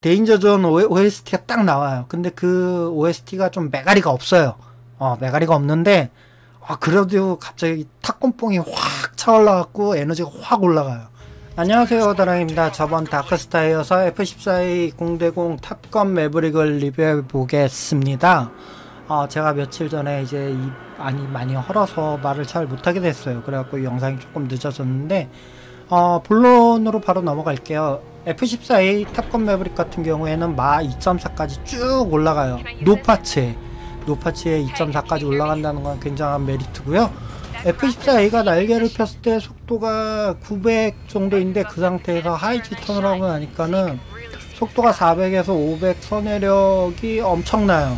데인저존 OST가 딱 나와요. 근데 그 OST가 좀 메가리가 없어요. 메가리가 없는데 그래도 갑자기 탁건뽕이 확 차올라갖고 에너지가 확 올라가요. 안녕하세요, 다랑입니다. 저번 다크스타에 이어서 F14의 0대0 탑건 매브릭을 리뷰해 보겠습니다. 제가 며칠 전에 이제 많이 헐어서 말을 잘 못하게 됐어요. 그래갖고 영상이 조금 늦어졌는데 본론으로 바로 넘어갈게요. F14A 탑건 매브릭 같은 경우에는 마 2.4까지 쭉 올라가요. 노파츠에 2.4까지 올라간다는 건 굉장한 메리트고요. F14A가 날개를 폈을 때 속도가 900 정도인데 그 상태에서 하이지 턴을 하고 나니까는 속도가 400에서 500 선회력이 엄청나요.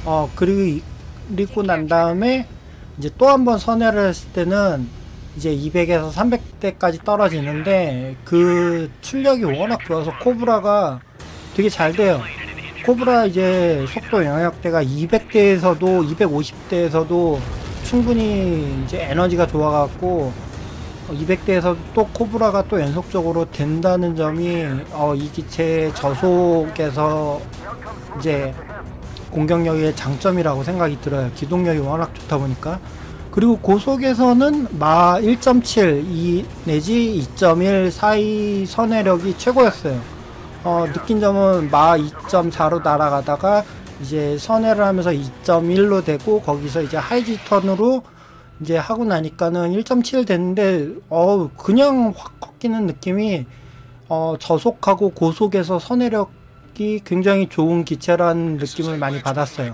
그리고 난 다음에 이제 또 한 번 선회를 했을 때는 이제 200에서 300대까지 떨어지는데 그 출력이 워낙 좋아서 코브라가 되게 잘 돼요. 코브라 이제 속도 영역대가 200대에서도 250대에서도 충분히 이제 에너지가 좋아갖고 200대에서도 또 코브라가 또 연속적으로 된다는 점이 이 기체의 저속에서 이제 공격력의 장점이라고 생각이 들어요. 기동력이 워낙 좋다 보니까. 그리고 고속에서는 마 1.7 내지 2.1 사이 선회력이 최고였어요. 느낀 점은 마 2.4로 날아가다가 이제 선회를 하면서 2.1로 되고 거기서 이제 하이지 턴으로 이제 하고 나니까는 1.7 됐는데 그냥 확 꺾이는 느낌이 저속하고 고속에서 선회력이 굉장히 좋은 기체라는 느낌을 많이 받았어요.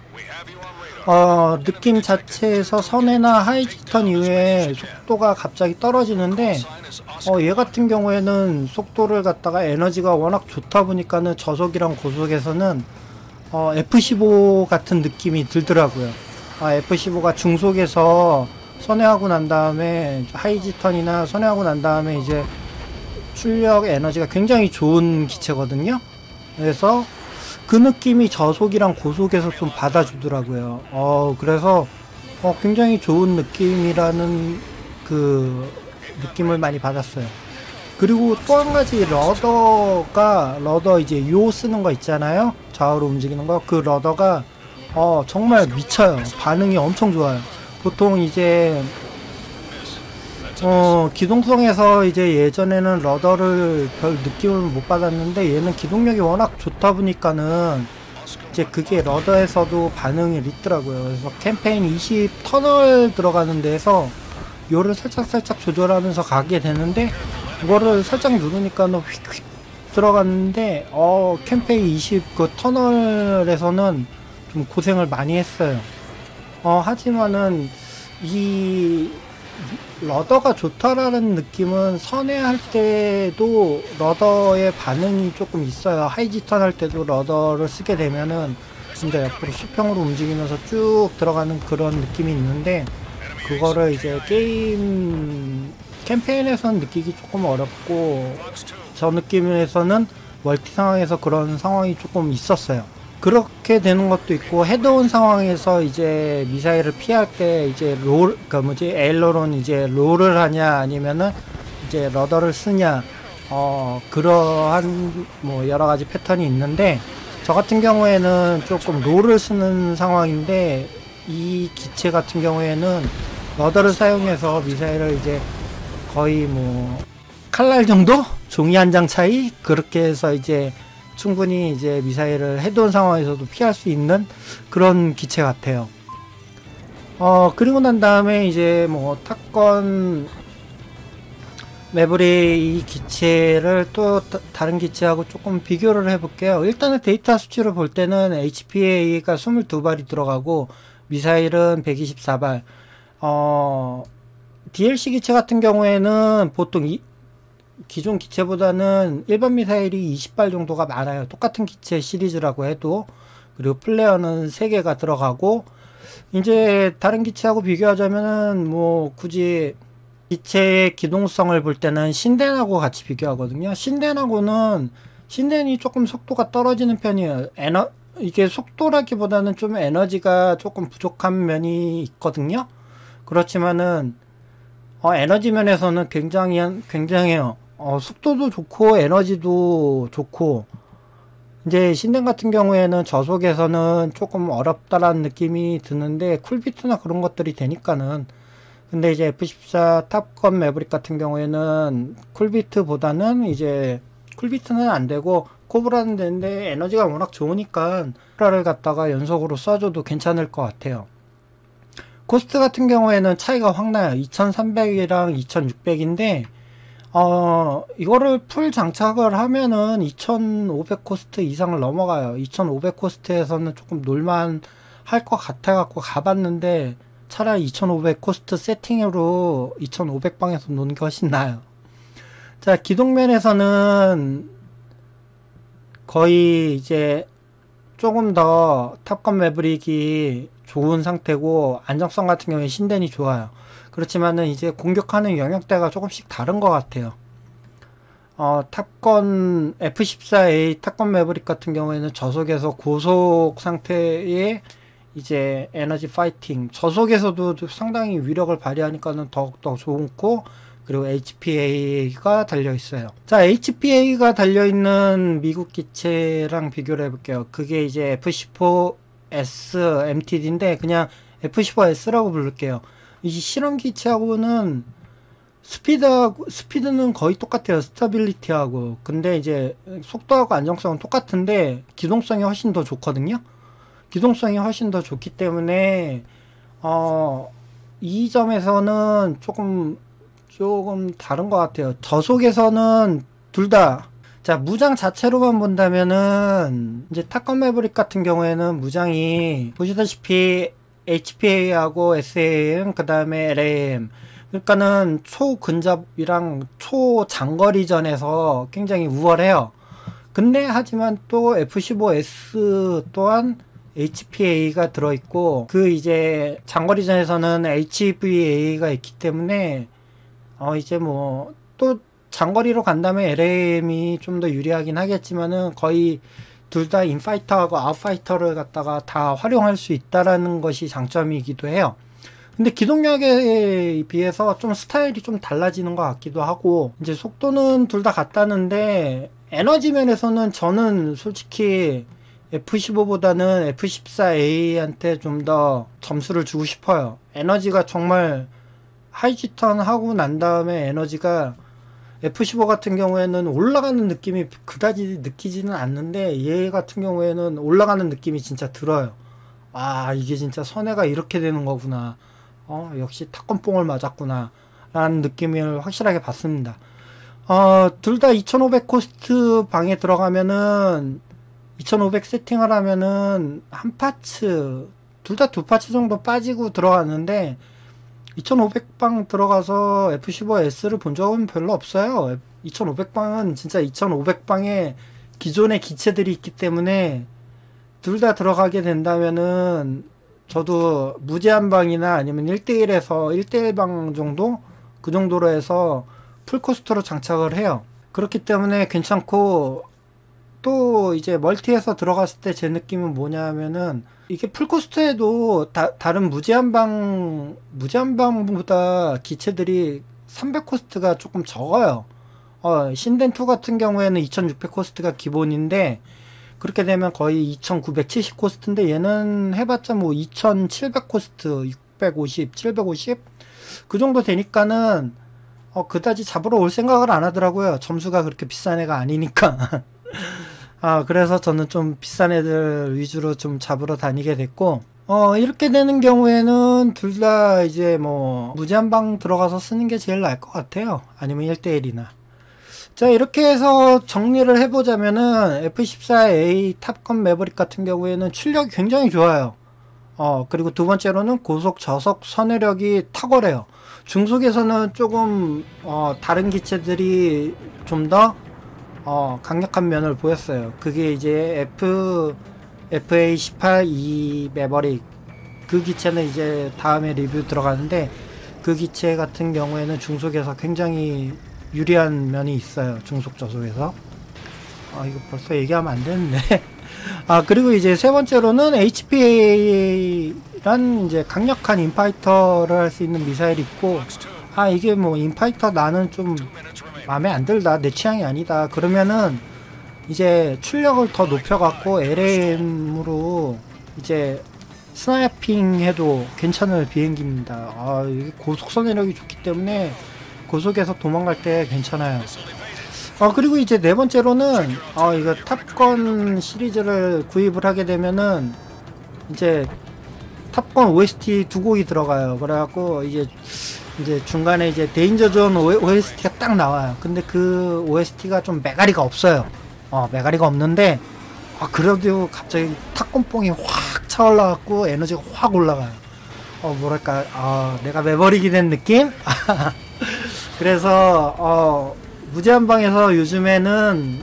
느낌 자체에서 선회나 하이지 턴 이후에 속도가 갑자기 떨어지는데 얘 같은 경우에는 속도를 갖다가 에너지가 워낙 좋다 보니까는 저속이랑 고속에서는 F15 같은 느낌이 들더라고요. F15가 중속에서 선회하고 난 다음에 하이지 턴이나 선회하고 난 다음에 이제 출력 에너지가 굉장히 좋은 기체거든요. 그래서 그 느낌이 저속이랑 고속에서 좀 받아주더라고요. 그래서 굉장히 좋은 느낌이라는 그 느낌을 많이 받았어요. 그리고 또 한 가지 러더 이제 요 쓰는 거 있잖아요. 좌우로 움직이는 거. 그 러더가 정말 미쳐요. 반응이 엄청 좋아요. 보통 이제 기동성에서 이제 예전에는 러더를 별 느낌을 못 받았는데 얘는 기동력이 워낙 좋다 보니까는 이제 그게 러더에서도 반응이 있더라고요. 그래서 캠페인 20 터널 들어가는 데에서 요를 살짝 조절하면서 가게 되는데 이거를 살짝 누르니까는 휙휙 들어갔는데 캠페인 20 그 터널에서는 좀 고생을 많이 했어요. 하지만은 이 러더가 좋다라는 느낌은 선회할 때도 러더의 반응이 조금 있어요. 하이지턴 할 때도 러더를 쓰게 되면은 진짜 옆으로 수평으로 움직이면서 쭉 들어가는 그런 느낌이 있는데 그거를 이제 게임 캠페인에서는 느끼기 조금 어렵고 저 느낌에서는 멀티 상황에서 그런 상황이 조금 있었어요. 그렇게 되는 것도 있고 헤드온 상황에서 이제 미사일을 피할 때 이제 에일러론 이제 롤을 하냐 아니면은 이제 러더를 쓰냐 그러한 뭐 여러 가지 패턴이 있는데 저 같은 경우에는 조금 롤을 쓰는 상황인데 이 기체 같은 경우에는 러더를 사용해서 미사일을 이제 거의 뭐 칼날 정도? 종이 한 장 차이? 그렇게 해서 이제 충분히 이제 미사일을 헤드온 상황에서도 피할 수 있는 그런 기체 같아요. 그리고 난 다음에 이제 뭐 탑건 매브릭 이 기체를 또 다른 기체하고 조금 비교를 해볼게요. 일단은 데이터 수치를 볼 때는 HPA가 22발이 들어가고 미사일은 124발. DLC 기체 같은 경우에는 보통 기존 기체보다는 일반 미사일이 20발 정도가 많아요. 똑같은 기체 시리즈라고 해도. 그리고 플레어는 3개가 들어가고 이제 다른 기체하고 비교하자면은 뭐 굳이 기체의 기동성을 볼 때는 신덴하고 같이 비교하거든요. 신덴이 조금 속도가 떨어지는 편이에요. 이게 속도라기보다는 좀 에너지가 조금 부족한 면이 있거든요. 그렇지만은 에너지 면에서는 굉장해요. 속도도 좋고 에너지도 좋고 이제 신덴 같은 경우에는 저속에서는 조금 어렵다라는 느낌이 드는데 쿨비트나 그런 것들이 되니까는. 근데 이제 F14 탑건 매브릭 같은 경우에는 쿨비트보다는 이제 쿨비트는 안 되고 코브라는 되는데 에너지가 워낙 좋으니까 코브라를 갖다가 연속으로 쏴줘도 괜찮을 것 같아요. 코스트 같은 경우에는 차이가 확 나요. 2300이랑 2600인데 이거를 풀 장착을 하면은 2500 코스트 이상을 넘어가요. 2500 코스트에서는 조금 놀만 할 것 같아 갖고 가봤는데 차라리 2500 코스트 세팅으로 2500방에서 노는 게 훨씬 나아요. 자, 기동면에서는 거의 이제 조금 더 탑건 매브릭이 좋은 상태고 안정성 같은 경우에 신덴이 좋아요. 그렇지만은 이제 공격하는 영역대가 조금씩 다른 것 같아요. 탑건 F14A 탑건 매브릭 같은 경우에는 저속에서 고속 상태의 이제 에너지 파이팅, 저속에서도 상당히 위력을 발휘하니까는 더욱더 좋고, 그리고 HPA가 달려있어요. 자, HPA가 달려있는 미국 기체랑 비교를 해볼게요. 그게 이제 F-15S MTD인데 그냥 F-15S라고 부를게요. 이 실험 기체하고는 스피드는 거의 똑같아요. 스타빌리티하고. 근데 이제 속도하고 안정성은 똑같은데 기동성이 훨씬 더 좋거든요. 기동성이 훨씬 더 좋기 때문에 이 점에서는 조금 다른 것 같아요. 저속에서는 둘 다, 자, 무장 자체로만 본다면은 이제 탑건 매브릭 같은 경우에는 무장이 보시다시피 HPA하고 SAM 그 다음에 LAM, 그러니까는 초근접이랑 초장거리전에서 굉장히 우월해요. 근데 하지만 또 F-15S 또한 HPA가 들어있고, 그 이제 장거리전에서는 HVA가 있기 때문에 이제 뭐 또 장거리로 간다면 LAM이 좀 더 유리하긴 하겠지만은 거의 둘 다 인파이터하고 아웃파이터를 갖다가 다 활용할 수 있다라는 것이 장점이기도 해요. 근데 기동력에 비해서 좀 스타일이 좀 달라지는 것 같기도 하고, 이제 속도는 둘 다 같다는데 에너지 면에서는 저는 솔직히 F-15보다는 F-14A한테 좀 더 점수를 주고 싶어요. 에너지가 정말 하이지턴 하고 난 다음에 에너지가 F-15 같은 경우에는 올라가는 느낌이 그다지 느끼지는 않는데 얘 같은 경우에는 올라가는 느낌이 진짜 들어요. 아, 이게 진짜 선회가 이렇게 되는 거구나. 역시 탑건뽕을 맞았구나 라는 느낌을 확실하게 받습니다. 둘 다 2500 코스트 방에 들어가면은 2500 세팅을 하면은 한 파츠, 둘 다 두 파츠 정도 빠지고 들어갔는데 2500방 들어가서 F-15S를 본 적은 별로 없어요. 2500방은 진짜 2500방에 기존의 기체들이 있기 때문에 둘 다 들어가게 된다면은 저도 무제한방이나 아니면 1대1에서 1대1방 정도? 그 정도로 해서 풀코스트로 장착을 해요. 그렇기 때문에 괜찮고, 또 이제 멀티에서 들어갔을 때 제 느낌은 뭐냐면은 이게 풀코스트에도 다른 무제한방보다 기체들이 300 코스트가 조금 적어요. 신덴2 같은 경우에는 2600 코스트가 기본인데 그렇게 되면 거의 2970 코스트인데 얘는 해봤자 뭐 2700 코스트, 650, 750 그 정도 되니까는 그다지 잡으러 올 생각을 안 하더라고요. 점수가 그렇게 비싼 애가 아니니까. 그래서 저는 좀 비싼 애들 위주로 좀 잡으러 다니게 됐고, 이렇게 되는 경우에는 둘 다 이제 뭐 무제한방 들어가서 쓰는 게 제일 나을 것 같아요. 아니면 1대1이나. 자, 이렇게 해서 정리를 해보자면은 F-14A 탑건 매버릭 같은 경우에는 출력이 굉장히 좋아요. 그리고 두 번째로는 고속 저속 선회력이 탁월해요. 중속에서는 조금 다른 기체들이 좀 더 강력한 면을 보였어요. 그게 이제 FA-18E 매버릭, 그 기체는 이제 다음에 리뷰 들어가는데, 그 기체 같은 경우에는 중속에서 굉장히 유리한 면이 있어요. 중속 저속에서. 이거 벌써 얘기하면 안 되는데. 그리고 이제 세 번째로는 HPA란 이제 강력한 인파이터를 할 수 있는 미사일이 있고, 이게 뭐 인파이터 나는 좀 마음에 안 들다, 내 취향이 아니다, 그러면은 이제 출력을 더 높여갖고 LAM으로 이제 스나이핑 해도 괜찮을 비행기입니다. 아, 이게 고속 선회력이 좋기 때문에 고속에서 도망갈 때 괜찮아요. 그리고 이제 네 번째로는 이거 탑건 시리즈를 구입을 하게 되면은 이제 탑건 OST 두 곡이 들어가요. 그래갖고 이제 중간에 이제 데인저존 OST가 딱 나와요. 근데 그 OST가 좀 메가리가 없어요. 메가리가 없는데 그래도 갑자기 탑건뽕이 확 차올라갖고 에너지가 확 올라가요. 뭐랄까 내가 매버릭이 된 느낌? 그래서 무제한방에서 요즘에는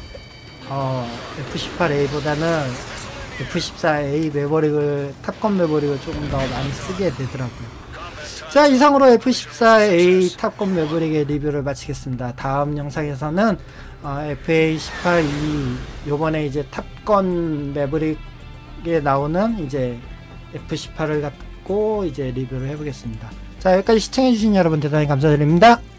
F18A보다는 F14A 매버릭을 탑건 매버릭을 조금 더 많이 쓰게 되더라고요. 자, 이상으로 F14A 탑건 매버릭의 리뷰를 마치겠습니다. 다음 영상에서는 FA18E 요번에 이제 탑건 매버릭에 나오는 이제 F18을 갖고 이제 리뷰를 해보겠습니다. 자, 여기까지 시청해주신 여러분 대단히 감사드립니다.